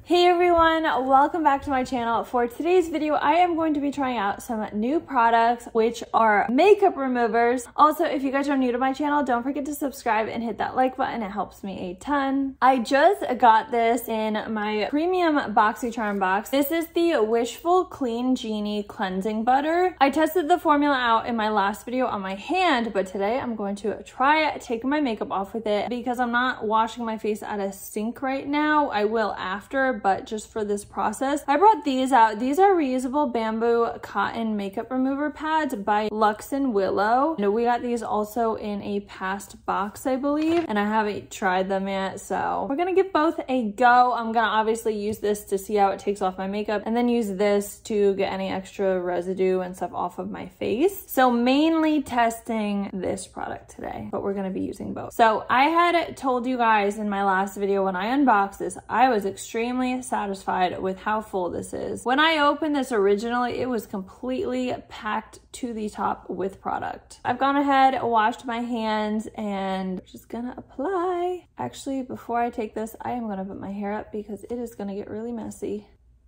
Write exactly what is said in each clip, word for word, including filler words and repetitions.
Hey everyone, welcome back to my channel. For today's video, I am going to be trying out some new products, which are makeup removers. Also, if you guys are new to my channel, don't forget to subscribe and hit that like button. It helps me a ton. I just got this in my premium BoxyCharm box. This is the Wishful Clean Genie Cleansing Butter. I tested the formula out in my last video on my hand, but today I'm going to try taking my makeup off with it because I'm not washing my face at a sink right now. I will after, but just for this process, I brought these out. These are reusable bamboo cotton makeup remover pads by Luxe and Willow. And we got these also in a past box, I believe, and I haven't tried them yet, so we're gonna give both a go. I'm gonna obviously use this to see how it takes off my makeup and then use this to get any extra residue and stuff off of my face. So mainly testing this product today, but we're gonna be using both. So I had told you guys in my last video when I unboxed this, I was extremely satisfied with how full this is. When I opened this originally, it was completely packed to the top with product. I've gone ahead, washed my hands, and just gonna apply. Actually, before I take this, I am gonna put my hair up because it is gonna get really messy.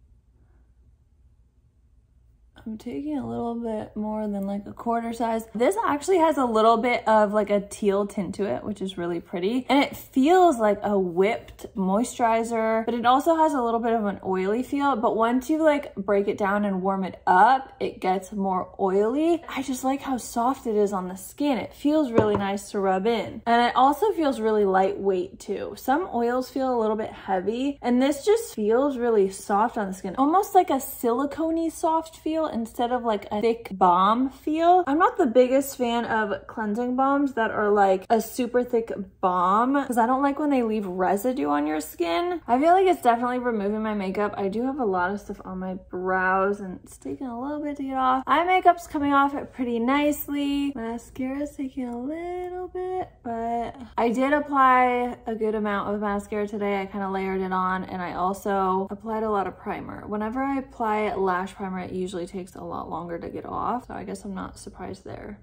I'm taking a little bit more than like a quarter size. This actually has a little bit of like a teal tint to it, which is really pretty. And it feels like a whipped moisturizer, but it also has a little bit of an oily feel. But once you like break it down and warm it up, it gets more oily. I just like how soft it is on the skin. It feels really nice to rub in. And it also feels really lightweight too. Some oils feel a little bit heavy, and this just feels really soft on the skin. Almost like a silicone-y soft feel instead of like a thick balm feel. I'm not the biggest fan of cleansing balms that are like a super thick balm because I don't like when they leave residue on your skin. I feel like it's definitely removing my makeup. I do have a lot of stuff on my brows and it's taking a little bit to get off. Eye makeup's coming off pretty nicely. Mascara's taking a little bit, but I did apply a good amount of mascara today. I kind of layered it on, and I also applied a lot of primer. Whenever I apply lash primer, it usually takes a lot longer to get off, so I guess I'm not surprised there.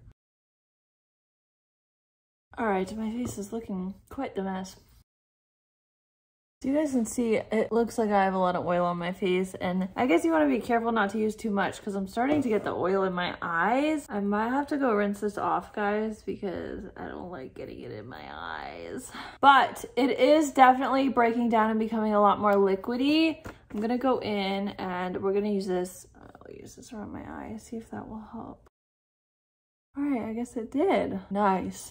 All right, my face is looking quite the mess. So you guys can see it looks like I have a lot of oil on my face, and I guess you want to be careful not to use too much because I'm starting to get the oil in my eyes. I might have to go rinse this off, guys, because I don't like getting it in my eyes. But it is definitely breaking down and becoming a lot more liquidy. I'm gonna go in and we're gonna use this. I'll use this around my eyes, see if that will help. All right, I guess it did. Nice.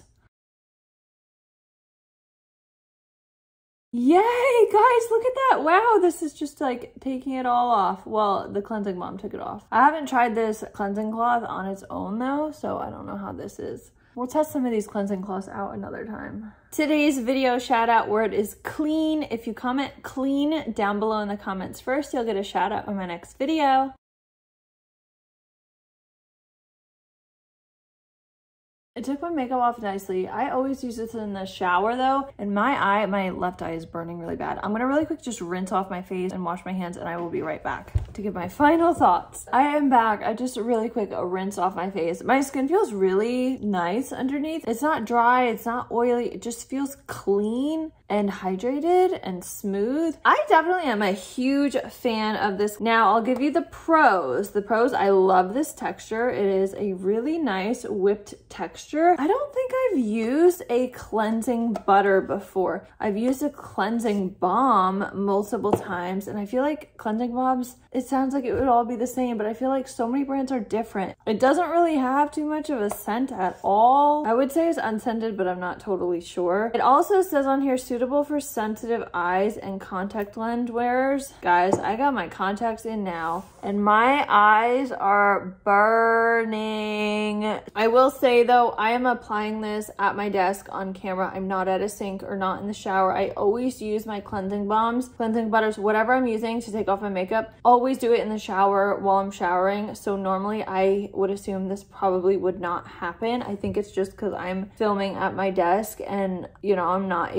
Yay, guys, look at that. Wow, this is just like taking it all off. Well, the cleansing balm took it off. I haven't tried this cleansing cloth on its own though, so I don't know how this is. We'll test some of these cleansing cloths out another time. Today's video shout out word is clean. If you comment clean down below in the comments first, you'll get a shout out in my next video. It took my makeup off nicely. I always use this in the shower though, and my eye, my left eye is burning really bad. I'm gonna really quick just rinse off my face and wash my hands, and I will be right back to give my final thoughts. I am back. I just really quick rinse off my face. My skin feels really nice underneath. It's not dry, it's not oily. It just feels clean and hydrated and smooth. I definitely am a huge fan of this. Now I'll give you the pros. The pros, I love this texture. It is a really nice whipped texture. I don't think I've used a cleansing butter before. I've used a cleansing balm multiple times, and I feel like cleansing balms, it sounds like it would all be the same, but I feel like so many brands are different. It doesn't really have too much of a scent at all. I would say it's unscented, but I'm not totally sure. It also says on here, suitable for sensitive eyes and contact lens wearers. Guys, I got my contacts in now, and my eyes are burning. I will say though, I am applying this at my desk on camera. I'm not at a sink or not in the shower. I always use my cleansing balms, cleansing butters, whatever I'm using to take off my makeup. Always do it in the shower while I'm showering. So normally I would assume this probably would not happen. I think it's just because I'm filming at my desk and, you know, I'm not able to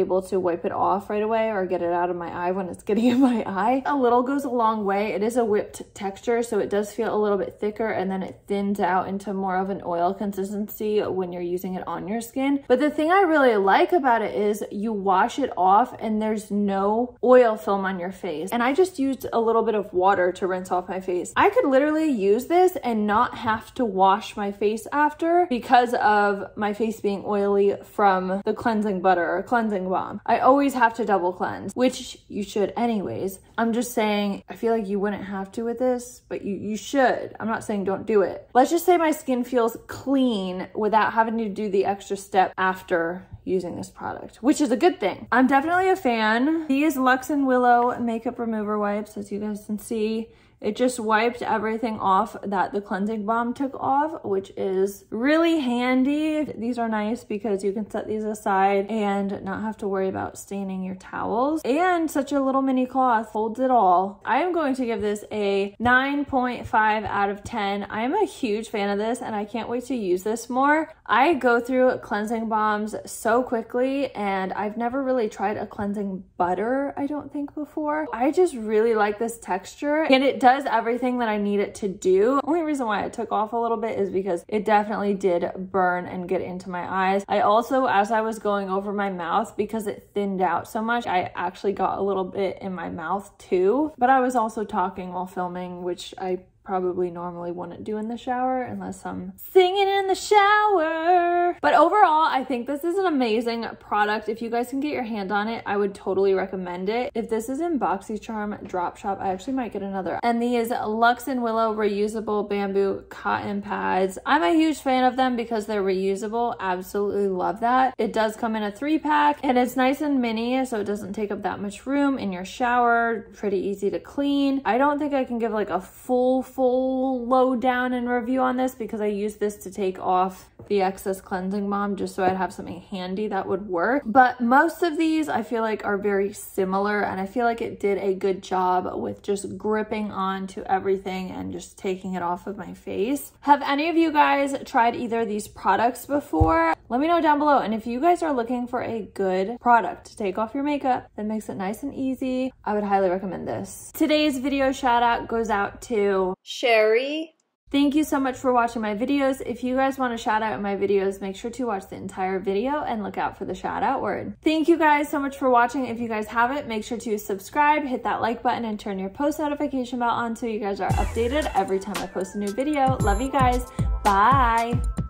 wipe it off right away or get it out of my eye when it's getting in my eye. A little goes a long way. It is a whipped texture, so it does feel a little bit thicker, and then it thins out into more of an oil consistency when you're using it on your skin. But the thing I really like about it is you wash it off and there's no oil film on your face. And I just used a little bit of water to rinse off my face. I could literally use this and not have to wash my face after because of my face being oily from the cleansing butter or cleansing balm. I always have to double cleanse, which you should anyways. I'm just saying, I feel like you wouldn't have to with this, but you, you should. I'm not saying don't do it. Let's just say my skin feels clean without having to do the extra step after using this product, which is a good thing. I'm definitely a fan. These Luxe and Willow makeup remover wipes, as you guys can see, it just wiped everything off that the cleansing balm took off, which is really handy. These are nice because you can set these aside and not have to worry about staining your towels. And such a little mini cloth holds it all. I am going to give this a nine point five out of ten. I am a huge fan of this and I can't wait to use this more. I go through cleansing balms so quickly and I've never really tried a cleansing butter, I don't think, before. I just really like this texture and it does does everything that I need it to do. The only reason why it took off a little bit is because it definitely did burn and get into my eyes. I also, as I was going over my mouth, because it thinned out so much, I actually got a little bit in my mouth too. But I was also talking while filming, which I probably normally wouldn't do in the shower unless I'm singing in the shower. But overall, I think this is an amazing product. If you guys can get your hand on it, I would totally recommend it. If this is in BoxyCharm Drop Shop, I actually might get another. And these Luxe and Willow reusable bamboo cotton pads, I'm a huge fan of them because they're reusable. Absolutely love that. It does come in a three pack and it's nice and mini, so it doesn't take up that much room in your shower. Pretty easy to clean. I don't think I can give like a full full lowdown and review on this because I used this to take off the excess cleansing balm just so I'd have something handy that would work. But most of these I feel like are very similar and I feel like it did a good job with just gripping onto everything and just taking it off of my face. Have any of you guys tried either of these products before? Let me know down below. And if you guys are looking for a good product to take off your makeup that makes it nice and easy, I would highly recommend this. Today's video shout out goes out to Sherry. Thank you so much for watching my videos. If you guys want to shout out in my videos, make sure to watch the entire video and look out for the shout out word. Thank you guys so much for watching. If you guys haven't, make sure to subscribe, hit that like button, and turn your post notification bell on so you guys are updated every time I post a new video. Love you guys. Bye.